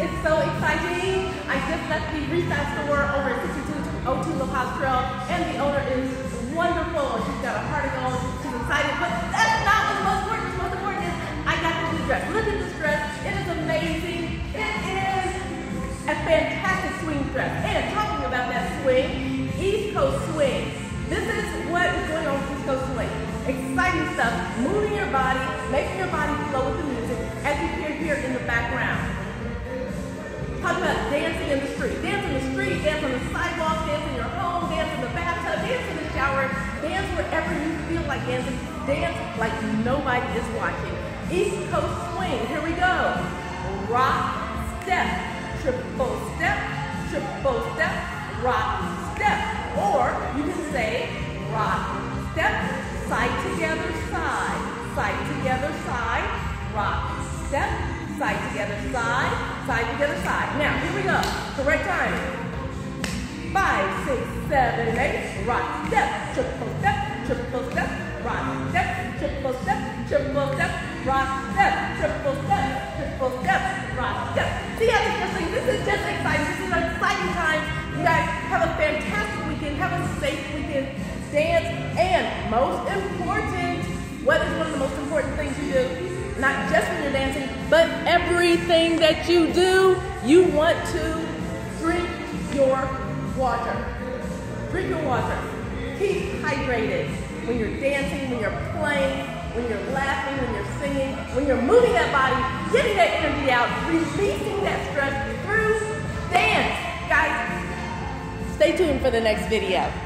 is so exciting. I just left the Restyle store over at 6202 La Paz Trail, and the owner is wonderful. She's got a heart of gold. She's excited, but that's not what's most important. What's most important is I got this new dress. Look at this dress. It is amazing. It is a fantastic swing dress. And talking about that swing, East Coast swing. This is what is going on with East Coast swing. Exciting stuff, moving your body, making your body flow with the music, as you hear here in the background. Talk about dancing in the street. Dance in the street, dance on the sidewalk, dance in your home, dance in the bathtub, dance in the shower, dance wherever you feel like dancing. Dance like nobody is watching. East Coast swing, here we go. Rock, step, triple step, rock, step. Or you can say rock, step, side together, rock, step, side together, side. Now, here we go. Correct time. 5, 6, 7, 8. Rock, step, triple step, rock, step, triple step, rock, step, triple step, rock, step. See how this thing? This is just exciting. This is an exciting time. You guys have a fantastic weekend. Have a safe weekend. Dance, and most important, what is one of the most important things you do? Not just when you're dancing, but everything that you do, you want to drink your water. Drink your water. Keep hydrated. When you're dancing, when you're playing, when you're laughing, when you're singing, when you're moving that body, getting that energy out, releasing that stress through dance. Guys, stay tuned for the next video.